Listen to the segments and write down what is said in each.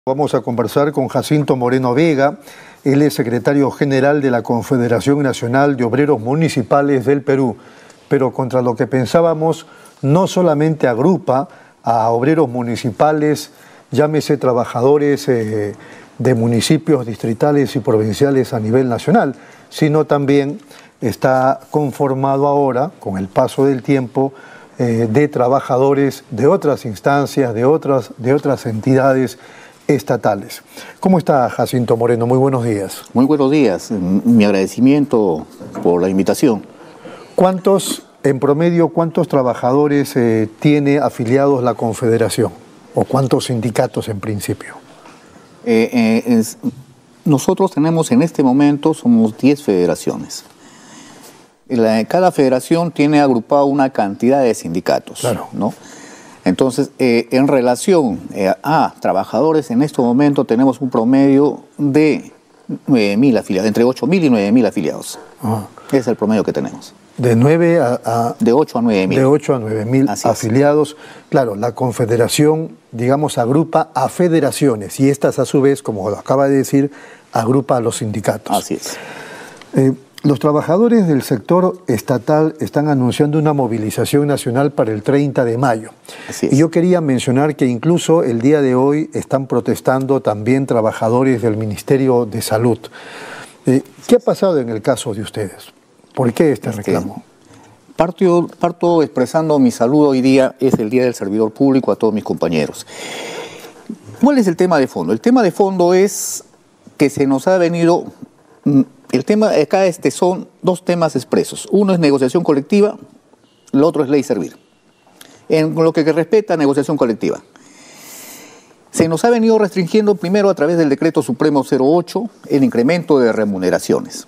Vamos a conversar con Jacinto Moreno Vega. Él es secretario general de la Confederación Nacional de Obreros Municipales del Perú. Pero contra lo que pensábamos, no solamente agrupa a obreros municipales, llámese trabajadores de municipios distritales y provinciales a nivel nacional, sino también está conformado ahora, con el paso del tiempo, de trabajadores de otras instancias, de otras entidades estatales. ¿Cómo está, Jacinto Moreno? Muy buenos días. Muy buenos días. Mi agradecimiento por la invitación. En promedio, cuántos trabajadores tiene afiliados la Confederación? ¿O cuántos sindicatos en principio? Nosotros tenemos en este momento, somos 10 federaciones. Cada federación tiene agrupado una cantidad de sindicatos, claro, ¿no? Entonces, en relación a trabajadores, en este momento tenemos un promedio de 9.000 afiliados, entre 8.000 y 9.000 afiliados. Ah. Ese es el promedio que tenemos. De 8 a 9.000. De 8 a 9.000 afiliados. Claro, la Confederación, digamos, agrupa a federaciones y estas a su vez, como lo acaba de decir, agrupa a los sindicatos. Así es. Los trabajadores del sector estatal están anunciando una movilización nacional para el 30 de mayo. Así es. Y yo quería mencionar que incluso el día de hoy están protestando también trabajadores del Ministerio de Salud. ¿Qué ha pasado en el caso de ustedes? ¿Por qué este reclamo? Parto expresando mi saludo hoy día, es el Día del Servidor Público, a todos mis compañeros. ¿Cuál es el tema de fondo? El tema de fondo es que se nos ha venido... El tema acá son dos temas expresos. Uno es negociación colectiva, el otro es ley servir. En lo que respecta a negociación colectiva, se nos ha venido restringiendo primero a través del Decreto Supremo 08 el incremento de remuneraciones.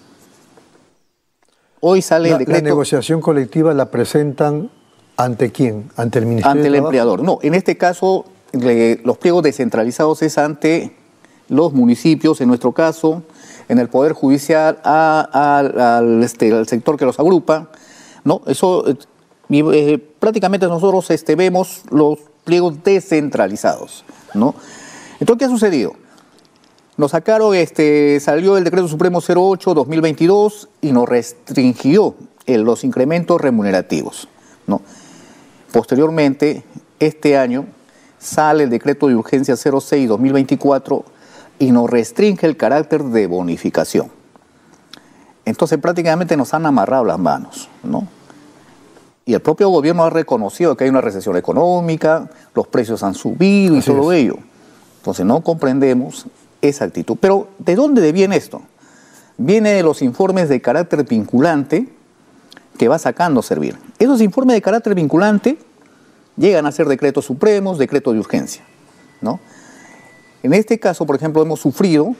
Hoy sale el decreto... ¿La negociación colectiva la presentan ante quién? ¿Ante el Ministerio de Trabajo? Ante el empleador. No, en este caso los pliegos descentralizados es ante los municipios, en nuestro caso, en el Poder Judicial, al sector que los agrupa, ¿no? Eso, prácticamente nosotros vemos los pliegos descentralizados, ¿no? Entonces, ¿qué ha sucedido? Nos sacaron, salió el Decreto Supremo 08-2022 y nos restringió los incrementos remunerativos, ¿no? Posteriormente, este año, sale el Decreto de Urgencia 06-2024 y nos restringe el carácter de bonificación. Entonces prácticamente nos han amarrado las manos, ¿no? Y el propio gobierno ha reconocido que hay una recesión económica, los precios han subido y todo ello. Entonces no comprendemos esa actitud. Pero ¿de dónde viene esto? Viene de los informes de carácter vinculante que va sacando Servir. Esos informes de carácter vinculante llegan a ser decretos supremos, decretos de urgencia, ¿no? En este caso, por ejemplo, hemos sufrido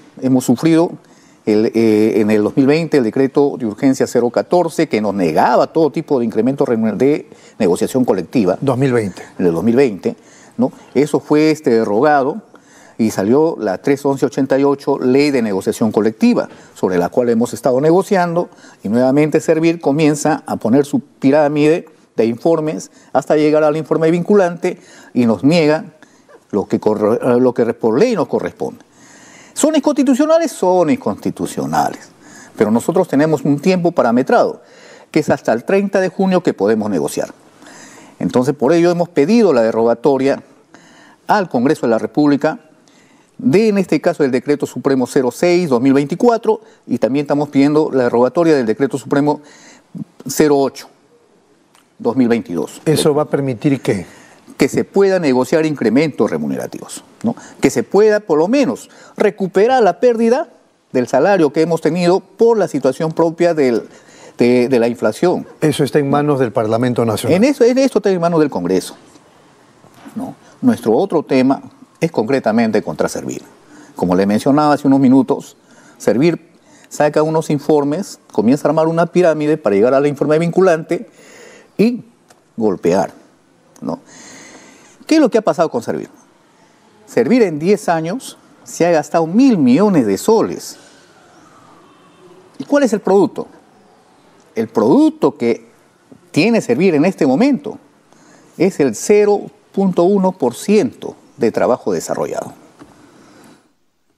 en el 2020 el decreto de urgencia 014 que nos negaba todo tipo de incremento de negociación colectiva. 2020. En el 2020, ¿no? Eso fue derogado y salió la 31188, Ley de Negociación Colectiva, sobre la cual hemos estado negociando y nuevamente Servir comienza a poner su pirámide de informes hasta llegar al informe vinculante y nos niega lo que por ley nos corresponde. ¿Son inconstitucionales? Son inconstitucionales. Pero nosotros tenemos un tiempo parametrado, que es hasta el 30 de junio que podemos negociar. Entonces, por ello hemos pedido la derogatoria al Congreso de la República en este caso, del Decreto Supremo 06-2024 y también estamos pidiendo la derogatoria del Decreto Supremo 08-2022. ¿Eso va a permitir qué? Que se pueda negociar incrementos remunerativos, ¿no? Que se pueda, por lo menos, recuperar la pérdida del salario que hemos tenido por la situación propia de la inflación. Eso está en manos del Parlamento Nacional. En esto está en manos del Congreso, ¿no? Nuestro otro tema es concretamente contra Servir. Como le mencionaba hace unos minutos, Servir saca unos informes, comienza a armar una pirámide para llegar al informe vinculante y golpear, ¿no? ¿Qué es lo que ha pasado con Servir? Servir en 10 años se ha gastado 1.000 millones de soles. ¿Y cuál es el producto? El producto que tiene Servir en este momento es el 0.1% de trabajo desarrollado.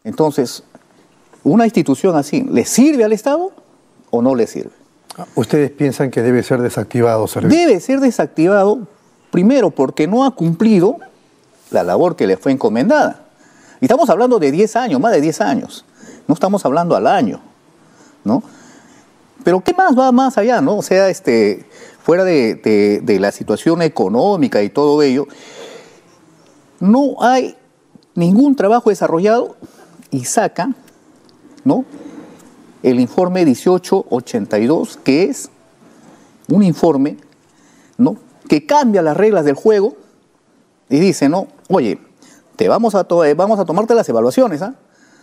Entonces, ¿una institución así le sirve al Estado o no le sirve? ¿Ustedes piensan que debe ser desactivado, Servir? Debe ser desactivado, primero, porque no ha cumplido la labor que le fue encomendada. Y estamos hablando de 10 años, más de 10 años. No estamos hablando al año, ¿no? Pero ¿qué más va más allá, no? O sea, fuera de la situación económica y todo ello, no hay ningún trabajo desarrollado y saca, ¿no?, el informe 1882, que es un informe, ¿no?, que cambia las reglas del juego y dice, no, oye, vamos a tomarte las evaluaciones, ¿ah?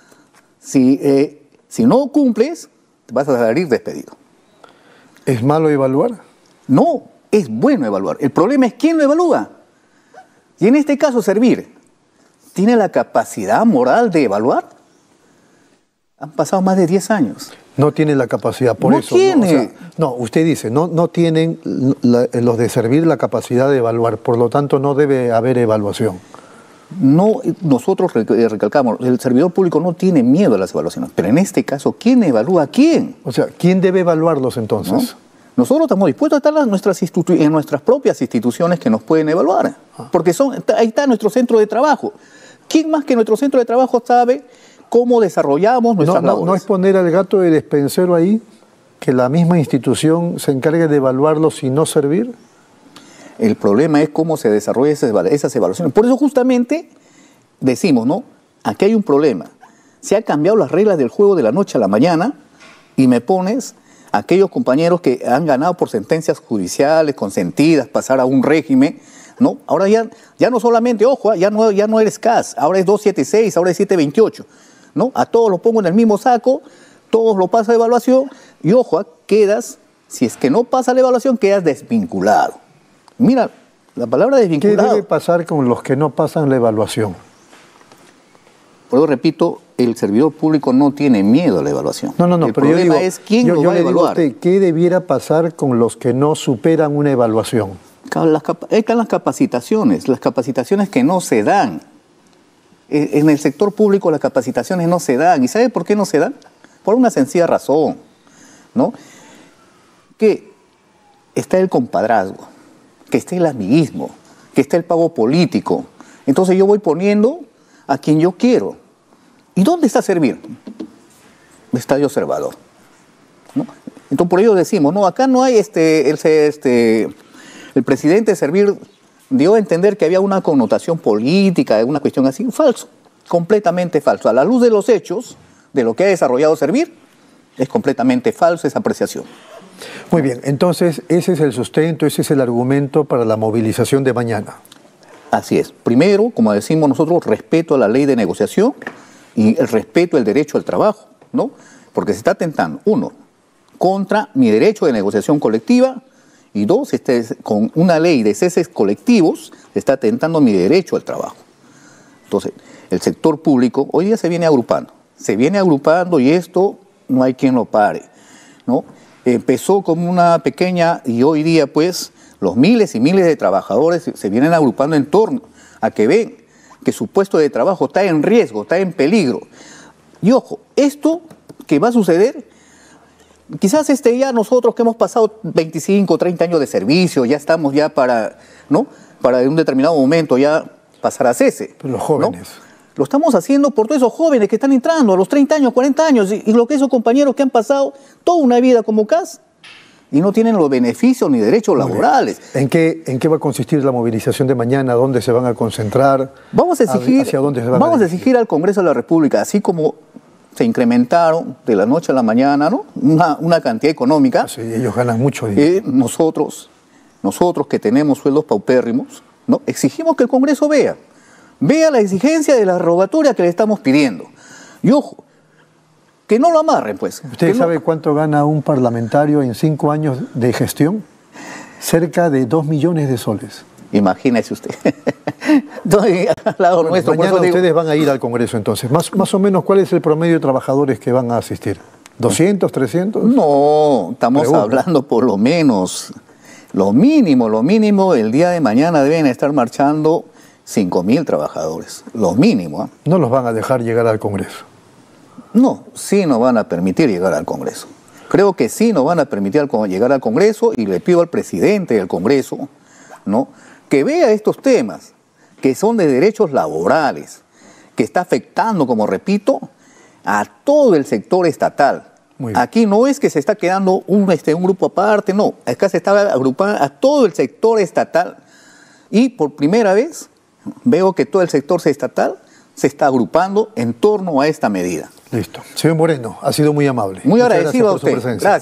Si no cumples, vas a salir despedido. ¿Es malo evaluar? No, es bueno evaluar. El problema es quién lo evalúa. Y en este caso, Servir, ¿tiene la capacidad moral de evaluar? Han pasado más de 10 años. No tiene la capacidad, por eso. No tiene. No, usted dice, no tienen los de Servir la capacidad de evaluar, por lo tanto no debe haber evaluación. No, nosotros recalcamos, el servidor público no tiene miedo a las evaluaciones, pero en este caso, ¿quién evalúa a quién? O sea, ¿quién debe evaluarlos entonces? ¿No? Nosotros estamos dispuestos a estar en nuestras propias instituciones que nos pueden evaluar, porque ahí está nuestro centro de trabajo. ¿Quién más que nuestro centro de trabajo sabe cómo desarrollamos nuestras labores? ¿No es poner al gato de despensero ahí, que la misma institución se encargue de evaluarlos y no Servir? El problema es cómo se desarrollan esas evaluaciones. Por eso justamente decimos, ¿no? Aquí hay un problema. Se han cambiado las reglas del juego de la noche a la mañana y me pones a aquellos compañeros que han ganado por sentencias judiciales, consentidas, pasar a un régimen, ¿no? Ahora ya no solamente, ojo, ya no eres CAS, ahora es 276, ahora es 728, ¿no? A todos los pongo en el mismo saco, todos lo paso a evaluación y ojo, quedas, si es que no pasa la evaluación, quedas desvinculado. Mira, la palabra desvinculado. ¿Qué debe pasar con los que no pasan la evaluación? Por eso repito, el servidor público no tiene miedo a la evaluación. No, el pero problema es quién lo va a evaluar. ¿Qué debiera pasar con los que no superan una evaluación? Ahí están las capacitaciones que no se dan. En el sector público las capacitaciones no se dan. ¿Y sabe por qué no se dan? Por una sencilla razón, ¿no? Que está el compadrazgo, que está el amiguismo, que está el pago político. Entonces yo voy poniendo a quien yo quiero. ¿Y dónde está Servir? Estadio Observador, ¿no? Entonces por ello decimos, no, acá no hay el presidente Servir dio a entender que había una connotación política, una cuestión así. Falso, completamente falso. A la luz de los hechos, de lo que ha desarrollado Servir, es completamente falso esa apreciación. Muy bien, entonces ese es el sustento, ese es el argumento para la movilización de mañana. Así es. Primero, como decimos nosotros, respeto a la ley de negociación y el respeto al derecho al trabajo, ¿no? Porque se está atentando, uno, contra mi derecho de negociación colectiva y dos, con una ley de ceses colectivos se está atentando mi derecho al trabajo. Entonces, el sector público hoy día se viene agrupando y esto no hay quien lo pare, ¿no? Empezó como una pequeña y hoy día pues los miles y miles de trabajadores se vienen agrupando en torno a que ven que su puesto de trabajo está en riesgo, está en peligro. Y ojo, esto que va a suceder, quizás ya nosotros que hemos pasado 25, 30 años de servicio, ya estamos ya para en un determinado momento ya pasar a cese. Pero los jóvenes. ¿No? Lo estamos haciendo por todos esos jóvenes que están entrando a los 30 años, 40 años, y lo que esos compañeros que han pasado toda una vida como CAS y no tienen los beneficios ni derechos laborales. ¿En qué va a consistir la movilización de mañana? ¿Dónde se van a concentrar? Vamos a exigir, ¿hacia dónde se van vamos a exigir al Congreso de la República, así como se incrementaron de la noche a la mañana, ¿no? una cantidad económica. Sí, ellos ganan mucho. Nosotros que tenemos sueldos paupérrimos, ¿no? Exigimos que el Congreso vea la exigencia de la rogatoria que le estamos pidiendo. Y ojo, que no lo amarren, pues. ¿Usted sabe cuánto gana un parlamentario en 5 años de gestión? Cerca de 2 millones de soles. Imagínese usted. Estoy al lado nuestro. Mañana ustedes van a ir al Congreso entonces. Más o menos, ¿cuál es el promedio de trabajadores que van a asistir? ¿200, 300? No, estamos hablando por lo menos, lo mínimo, el día de mañana deben estar marchando 5.000 trabajadores, lo mínimo. No los van a dejar llegar al Congreso. No, sí nos van a permitir llegar al Congreso. Creo que sí nos van a permitir llegar al Congreso, y le pido al presidente del Congreso, ¿no?, que vea estos temas, que son de derechos laborales, que está afectando, como repito, a todo el sector estatal. Aquí no es que se está quedando un grupo aparte, no. Acá se está agrupando a todo el sector estatal, y por primera vez veo que todo el sector estatal se está agrupando en torno a esta medida. Listo. Señor Moreno, ha sido muy amable. Muy agradecido a usted. Gracias.